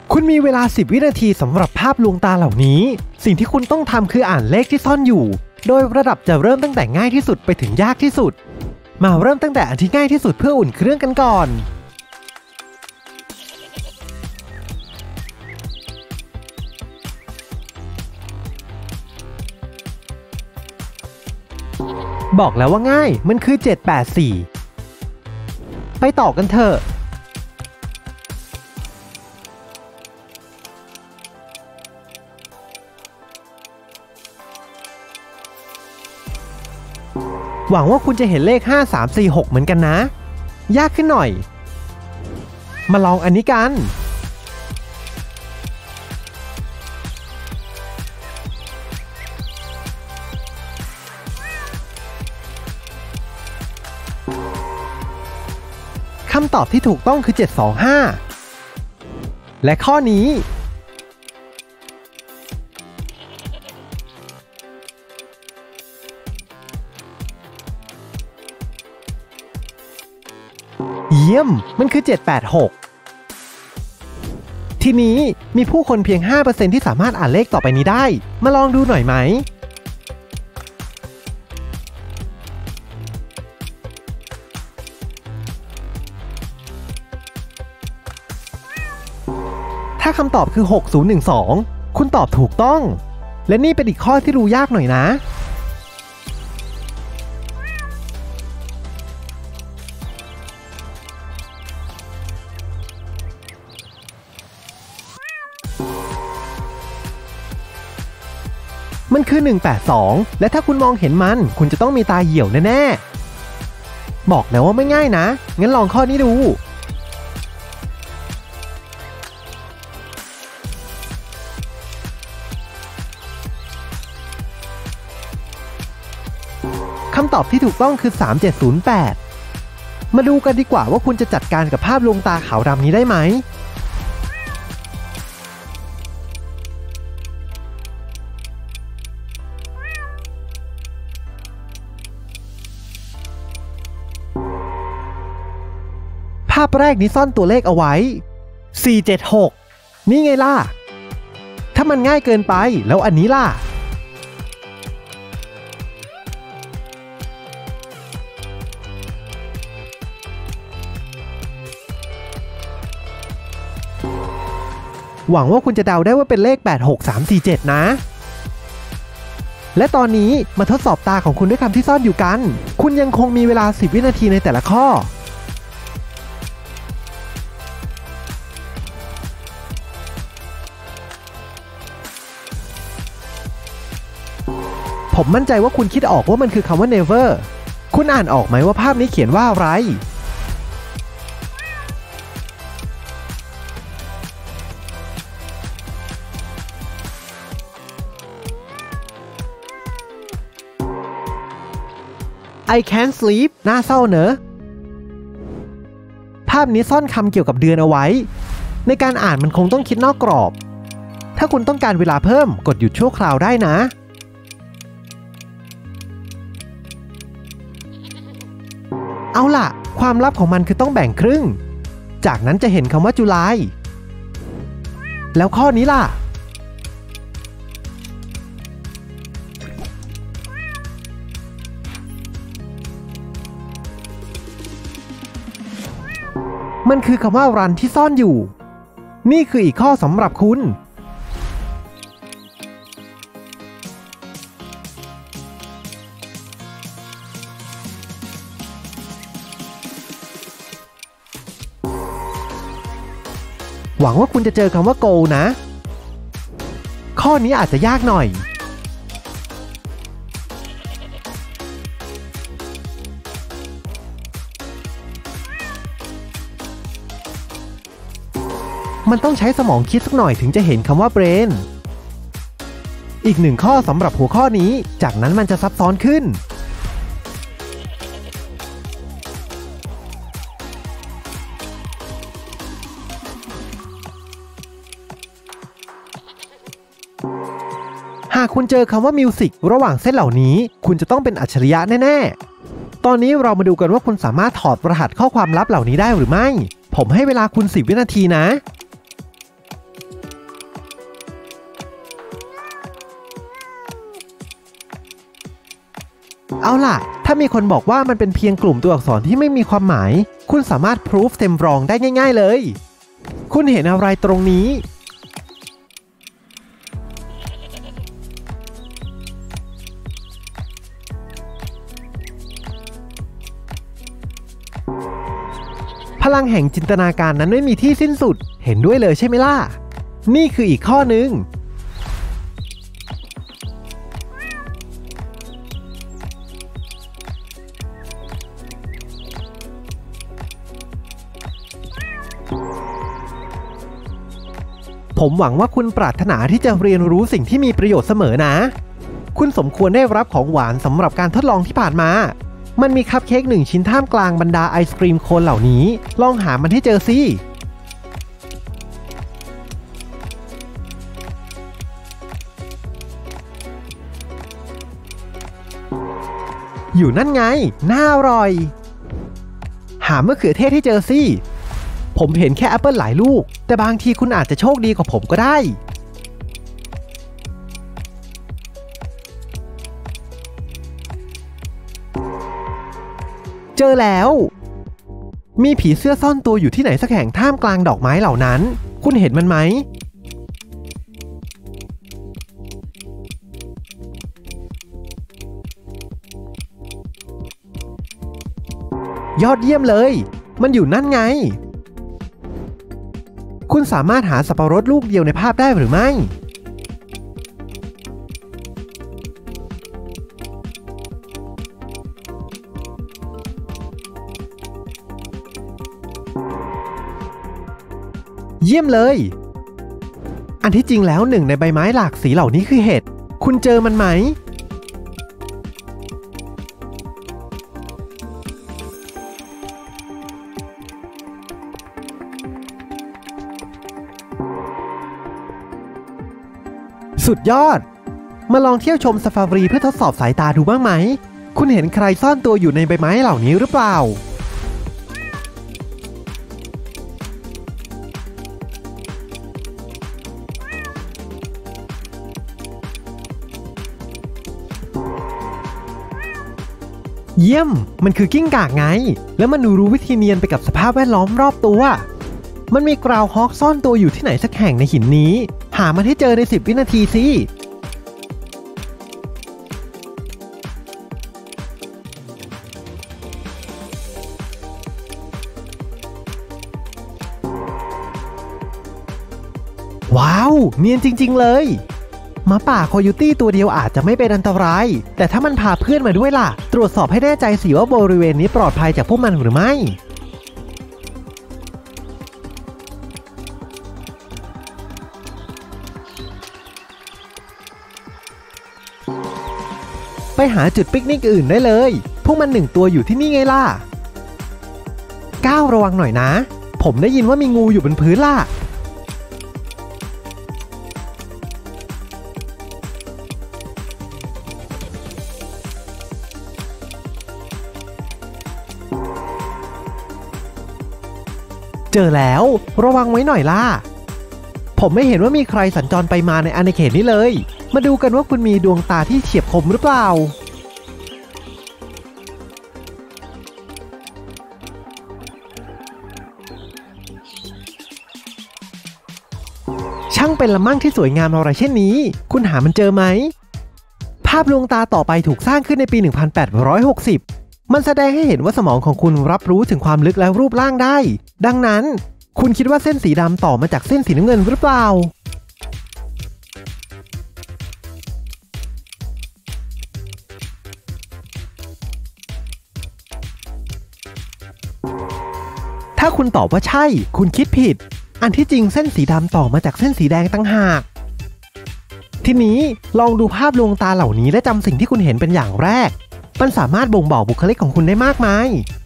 คุณมีเวลา10 วินาทีสำหรับภาพลวงตาเหล่านี้สิ่งที่คุณต้องทำคืออ่านเลขที่ซ่อนอยู่โดยระดับจะเริ่มตั้งแต่ง่ายที่สุดไปถึงยากที่สุดมาเริ่มตั้งแต่อันที่ง่ายที่สุดเพื่ออุ่นเครื่องกันก่อนบอกแล้วว่าง่ายมันคือ784ไปต่อกันเถอะหวังว่าคุณจะเห็นเลข5 3 4 6เหมือนกันนะยากขึ้นหน่อยมาลองอันนี้กันคำตอบที่ถูกต้องคือ725และข้อนี้เยี่ยมมันคือ786ทีนี้มีผู้คนเพียง 5% ที่สามารถอ่านเลขต่อไปนี้ได้มาลองดูหน่อยไหมถ้าคำตอบคือ6012คุณตอบถูกต้องและนี่เป็นอีกข้อที่รู้ยากหน่อยนะมันคือ182และถ้าคุณมองเห็นมันคุณจะต้องมีตาเหี่ยวแน่ๆบอกแล้วว่าไม่ง่ายนะงั้นลองข้อนี้ดูคำตอบที่ถูกต้องคือ3708มาดูกันดีกว่าว่าคุณจะจัดการกับภาพลวงตาขาวดำนี้ได้ไหมภาพแรกนี้ซ่อนตัวเลขเอาไว้476นี่ไงล่ะถ้ามันง่ายเกินไปแล้วอันนี้ล่ะหวังว่าคุณจะเดาได้ว่าเป็นเลข86347นะและตอนนี้มาทดสอบตาของคุณด้วยคำที่ซ่อนอยู่กันคุณยังคงมีเวลา10 วินาทีในแต่ละข้อผมมั่นใจว่าคุณคิดออกว่ามันคือคำว่า never คุณอ่านออกไหมว่าภาพนี้เขียนว่าอะไรI can't sleep น่าเศร้าเนอะภาพนี้ซ่อนคำเกี่ยวกับเดือนเอาไว้ในการอ่านมันคงต้องคิดนอกกรอบถ้าคุณต้องการเวลาเพิ่มกดหยุดชั่วคราวได้นะเอาล่ะความลับของมันคือต้องแบ่งครึ่งจากนั้นจะเห็นคำว่าจุลายแล้วข้อนี้ล่ะมันคือคำว่ารันที่ซ่อนอยู่นี่คืออีกข้อสำหรับคุณหวังว่าคุณจะเจอคำว่า go นะข้อนี้อาจจะยากหน่อยมันต้องใช้สมองคิดสักหน่อยถึงจะเห็นคำว่า brain อีกหนึ่งข้อสำหรับหัวข้อนี้จากนั้นมันจะซับซ้อนขึ้นหากคุณเจอคำว่า music ระหว่างเส้นเหล่านี้คุณจะต้องเป็นอัจฉริยะแน่ๆตอนนี้เรามาดูกันว่าคุณสามารถถอดรหัสข้อความลับเหล่านี้ได้หรือไม่ผมให้เวลาคุณ10 วินาทีนะเอาล่ะถ้ามีคนบอกว่ามันเป็นเพียงกลุ่มตัวอักษรที่ไม่มีความหมายคุณสามารถพิสูจน์them wrongได้ง่ายๆเลยคุณเห็นอะไรตรงนี้พลังแห่งจินตนาการนั้นไม่มีที่สิ้นสุดเห็นด้วยเลยใช่ไหมล่ะนี่คืออีกข้อหนึ่งผมหวังว่าคุณปรารถนาที่จะเรียนรู้สิ่งที่มีประโยชน์เสมอนะคุณสมควรได้รับของหวานสำหรับการทดลองที่ผ่านมามันมีคัพเค้ก1 ชิ้นท่ามกลางบรรดาไอศกรีมโคนเหล่านี้ลองหามันให้เจอสิอยู่นั่นไงน่าอร่อยหามะเขือเทศให้เจอสิผมเห็นแค่แอปเปิลหลายลูกแต่บางทีคุณอาจจะโชคดีกว่าผมก็ได้เจอแล้วมีผีเสื้อซ่อนตัวอยู่ที่ไหนสักแห่งท่ามกลางดอกไม้เหล่านั้นคุณเห็นมันไหมยอดเยี่ยมเลยมันอยู่นั่นไงคุณสามารถหาสับปะรดลูกเดียวในภาพได้หรือไม่เยี่ยมเลยอันที่จริงแล้วหนึ่งในใบไม้หลากสีเหล่านี้คือเห็ดคุณเจอมันไหมสุดยอดมาลองเที่ยวชมซาฟารีเพื่อทดสอบสายตาดูบ้างไหมคุณเห็นใครซ่อนตัวอยู่ในใบไม้เหล่านี้หรือเปล่าเยี่ยมมันคือกิ้งก่าไงแล้วมันรู้วิธีเนียนไปกับสภาพแวดล้อมรอบตัวมันมีกราวฮอคซ่อนตัวอยู่ที่ไหนสักแห่งในหินนี้หามันให้เจอใน10 วินาทีสิว้าวเนียนจริงๆเลยหมาป่าโคโยตี้ตัวเดียวอาจจะไม่เป็นอันตรายแต่ถ้ามันพาเพื่อนมาด้วยล่ะตรวจสอบให้แน่ใจสิว่าบริเวณนี้ปลอดภัยจากพวกมันหรือไม่ไปหาจุดปิกนิกอื่นได้เลยพวกมัน1 ตัวอยู่ที่นี่ไงล่ะก้าวระวังหน่อยนะผมได้ยินว่ามีงูอยู่บนพื้นล่ะเจอแล้วระวังไว้หน่อยล่ะผมไม่เห็นว่ามีใครสัญจรไปมาในอาณาเขตนี้เลยมาดูกันว่าคุณมีดวงตาที่เฉียบคมหรือเปล่าช่างเป็นละมั่งที่สวยงามอะไรเช่นนี้คุณหามันเจอไหมภาพลวงตาต่อไปถูกสร้างขึ้นในปี 1860 มันแสดงให้เห็นว่าสมองของคุณรับรู้ถึงความลึกและรูปร่างได้ดังนั้นคุณคิดว่าเส้นสีดำต่อมาจากเส้นสีน้ำเงินหรือเปล่าถ้าคุณตอบว่าใช่คุณคิดผิดอันที่จริงเส้นสีดำต่อมาจากเส้นสีแดงต่างหากทีนี้ลองดูภาพลวงตาเหล่านี้และจำสิ่งที่คุณเห็นเป็นอย่างแรกมันสามารถบ่งบอกบุคลิกของคุณได้มากมาย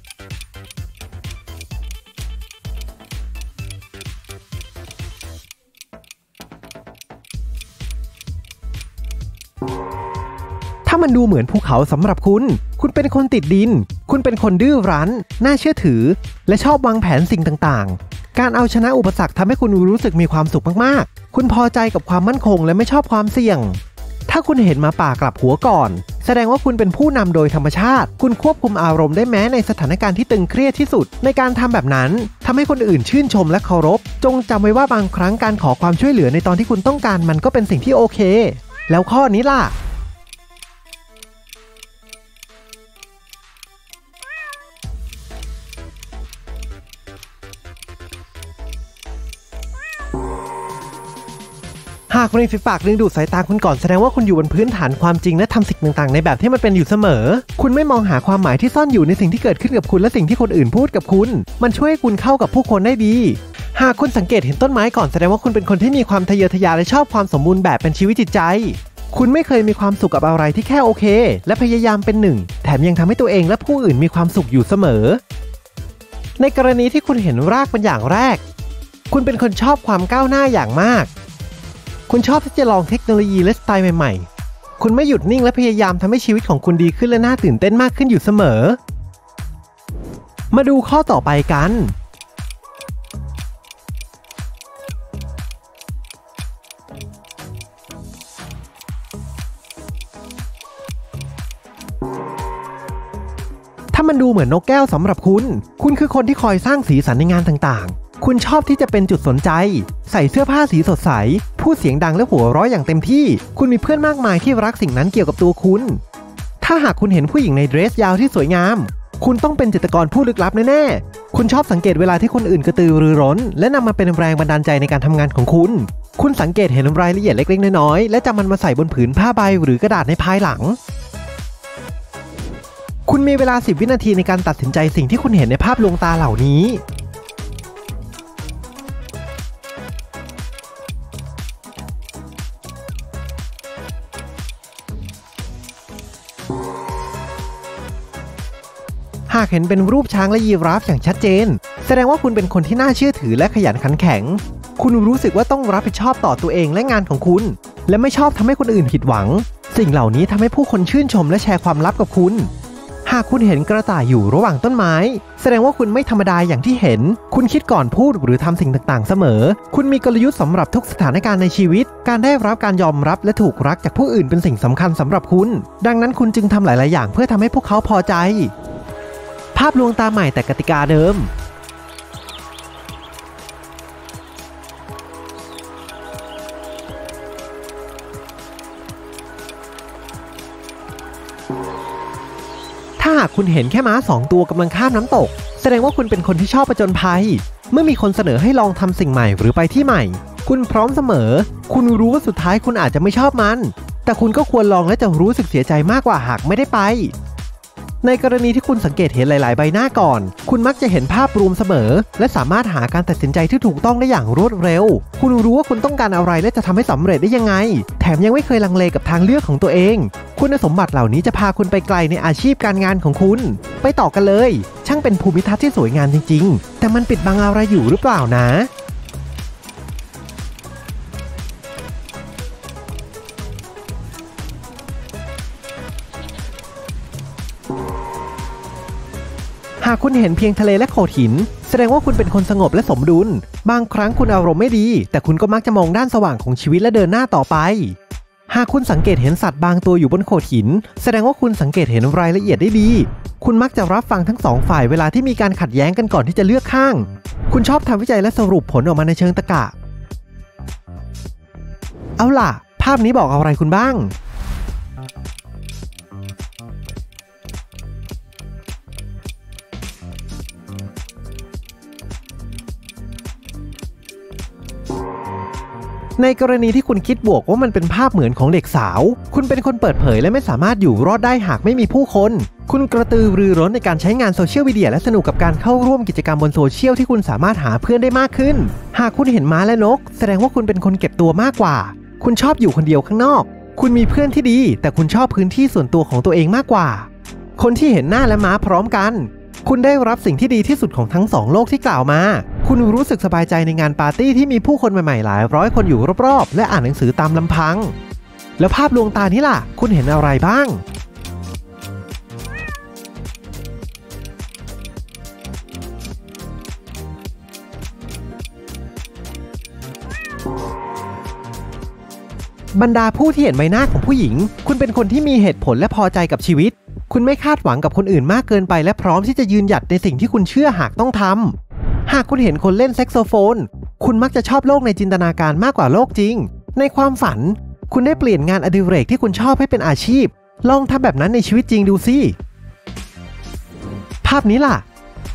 ถ้ามันดูเหมือนภูเขาสำหรับคุณเป็นคนติดดินคุณเป็นคนดื้อรั้นน่าเชื่อถือและชอบวางแผนสิ่งต่างๆการเอาชนะอุปสรรคทำให้คุณรู้สึกมีความสุขมากๆคุณพอใจกับความมั่นคงและไม่ชอบความเสี่ยงถ้าคุณเห็นหมาป่ากลับหัวก่อนแสดงว่าคุณเป็นผู้นำโดยธรรมชาติคุณควบคุมอารมณ์ได้แม้ในสถานการณ์ที่ตึงเครียดที่สุดในการทำแบบนั้นทำให้คนอื่นชื่นชมและเคารพจงจำไว้ว่าบางครั้งการขอความช่วยเหลือในตอนที่คุณต้องการมันก็เป็นสิ่งที่โอเคแล้วข้อนี้ล่ะหากริมฝีปากดึงดูดสายตาคุณก่อนแสดงว่าคุณอยู่บนพื้นฐานความจริงและทำสิ่งต่างๆในแบบที่มันเป็นอยู่เสมอคุณไม่มองหาความหมายที่ซ่อนอยู่ในสิ่งที่เกิดขึ้นกับคุณและสิ่งที่คนอื่นพูดกับคุณมันช่วยให้คุณเข้ากับผู้คนได้ดีหากคุณสังเกตเห็นต้นไม้ก่อนแสดงว่าคุณเป็นคนที่มีความทะเยอทะยานและชอบความสมบูรณ์แบบเป็นชีวิตจิตใจคุณไม่เคยมีความสุขกับอะไรที่แค่โอเคและพยายามเป็นหนึ่งแถมยังทำให้ตัวเองและผู้อื่นมีความสุขอยู่เสมอในกรณีที่คุณเห็นรากเป็นอย่างแรกคุณเป็นคนชอบความก้าวหน้าอย่างมากคุณชอบที่จะลองเทคโนโลยีและสไตล์ใหม่ๆคุณไม่หยุดนิ่งและพยายามทำให้ชีวิตของคุณดีขึ้นและน่าตื่นเต้นมากขึ้นอยู่เสมอมาดูข้อต่อไปกันถ้ามันดูเหมือนนกแก้วสำหรับคุณคือคนที่คอยสร้างสีสันในงานต่างๆคุณชอบที่จะเป็นจุดสนใจใส่เสื้อผ้าสีสดใสพูดเสียงดังและหัวเราะอย่างเต็มที่คุณมีเพื่อนมากมายที่รักสิ่งนั้นเกี่ยวกับตัวคุณถ้าหากคุณเห็นผู้หญิงในเดรสยาวที่สวยงามคุณต้องเป็นจิตรกรผู้ลึกลับแน่ๆคุณชอบสังเกตเวลาที่คนอื่นกระตือรือร้นและนำมาเป็นแรงบันดาลใจในการทำงานของคุณสังเกตเห็นรายละเอียดเล็กๆน้อยๆและจำมันมาใส่บนผืนผ้าใบหรือกระดาษในภายหลังคุณมีเวลา10 วินาทีในการตัดสินใจสิ่งที่คุณเห็นในภาพลวงตาเหล่านี้หากเห็นเป็นรูปช้างและยีราฟอย่างชัดเจนแสดงว่าคุณเป็นคนที่น่าเชื่อถือและขยันขันแข็งคุณรู้สึกว่าต้องรับผิดชอบต่อตัวเองและงานของคุณและไม่ชอบทำให้คนอื่นผิดหวังสิ่งเหล่านี้ทำให้ผู้คนชื่นชมและแชร์ความลับกับคุณหากคุณเห็นกระต่ายอยู่ระหว่างต้นไม้แสดงว่าคุณไม่ธรรมดาอย่างที่เห็นคุณคิดก่อนพูดหรือทำสิ่งต่างๆเสมอคุณมีกลยุทธ์สำหรับทุกสถานการณ์ในชีวิตการได้รับการยอมรับและถูกรักจากผู้อื่นเป็นสิ่งสำคัญสำหรับคุณดังนั้นคุณจึงทำหลายๆอย่างเพื่อทำให้พวกเขาพอใจภาพลวงตาใหม่แต่กติกาเดิมถ้าหากคุณเห็นแค่ม้า2 ตัวกำลังข้ามน้ำตกแสดงว่าคุณเป็นคนที่ชอบผจญภัยเมื่อมีคนเสนอให้ลองทำสิ่งใหม่หรือไปที่ใหม่คุณพร้อมเสมอคุณรู้ว่าสุดท้ายคุณอาจจะไม่ชอบมันแต่คุณก็ควรลองและจะรู้สึกเสียใจมากกว่าหากไม่ได้ไปในกรณีที่คุณสังเกตเห็นหลายๆใบหน้าก่อนคุณมักจะเห็นภาพรวมเสมอและสามารถหาการตัดสินใจที่ถูกต้องได้อย่างรวดเร็วคุณรู้ว่าคุณต้องการอะไรและจะทำให้สำเร็จได้ยังไงแถมยังไม่เคยลังเลกับทางเลือกของตัวเองคุณสมบัติเหล่านี้จะพาคุณไปไกลในอาชีพการงานของคุณไปต่อกันเลยช่างเป็นภูมิทัศน์ที่สวยงามจริงๆแต่มันปิดบังอะไรอยู่หรือเปล่านะหากคุณเห็นเพียงทะเลและโขดหินแสดงว่าคุณเป็นคนสงบและสมดุลบางครั้งคุณอารมณ์ไม่ดีแต่คุณก็มักจะมองด้านสว่างของชีวิตและเดินหน้าต่อไปหากคุณสังเกตเห็นสัตว์บางตัวอยู่บนโขดหินแสดงว่าคุณสังเกตเห็นรายละเอียดได้ดีคุณมักจะรับฟังทั้งสองฝ่ายเวลาที่มีการขัดแย้งกันก่อนที่จะเลือกข้างคุณชอบทำวิจัยและสรุปผลออกมาในเชิงตรรกะเอาล่ะภาพนี้บอกอะไรคุณบ้างในกรณีที่คุณคิดบวกว่ามันเป็นภาพเหมือนของเด็กสาวคุณเป็นคนเปิดเผยและไม่สามารถอยู่รอดได้หากไม่มีผู้คนคุณกระตือรือร้นในการใช้งานโซเชียลมีเดียและสนุกกับการเข้าร่วมกิจกรรมบนโซเชียลที่คุณสามารถหาเพื่อนได้มากขึ้นหากคุณเห็นม้าและนกแสดงว่าคุณเป็นคนเก็บตัวมากกว่าคุณชอบอยู่คนเดียวข้างนอกคุณมีเพื่อนที่ดีแต่คุณชอบพื้นที่ส่วนตัวของตัวเองมากกว่าคนที่เห็นหน้าและม้าพร้อมกันคุณได้รับสิ่งที่ดีที่สุดของทั้ง2 โลกที่กล่าวมาคุณรู้สึกสบายใจในงานปาร์ตี้ที่มีผู้คนใหม่ๆหลายร้อยคนอยู่รอบๆและอ่านหนังสือตามลำพังแล้วภาพลวงตานี้ล่ะคุณเห็นอะไรบ้างบรรดาผู้ที่เห็นใบหน้าของผู้หญิงคุณเป็นคนที่มีเหตุผลและพอใจกับชีวิตคุณไม่คาดหวังกับคนอื่นมากเกินไปและพร้อมที่จะยืนหยัดในสิ่งที่คุณเชื่อหากต้องทำหากคุณเห็นคนเล่นแซกโซโฟนคุณมักจะชอบโลกในจินตนาการมากกว่าโลกจริงในความฝันคุณได้เปลี่ยนงานอดิเรกที่คุณชอบให้เป็นอาชีพลองทำแบบนั้นในชีวิตจริงดูสิภาพนี้ล่ะ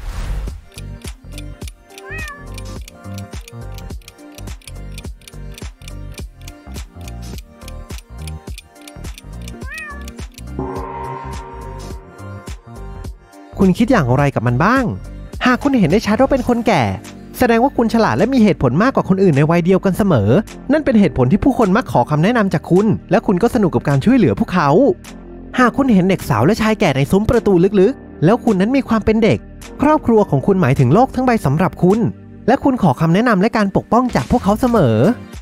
คุณคิดอย่างไรกับมันบ้างหากคุณเห็นได้ชัดว่าเป็นคนแก่แสดงว่าคุณฉลาดและมีเหตุผลมากกว่าคนอื่นในวัยเดียวกันเสมอนั่นเป็นเหตุผลที่ผู้คนมักขอคำแนะนำจากคุณและคุณก็สนุกกับการช่วยเหลือพวกเขาหากคุณเห็นเด็กสาวและชายแก่ในซุ้มประตูลึกๆแล้วคุณนั้นมีความเป็นเด็กครอบครัวของคุณหมายถึงโลกทั้งใบสำหรับคุณและคุณขอคำแนะนำและการปกป้องจากพวกเขาเสมอ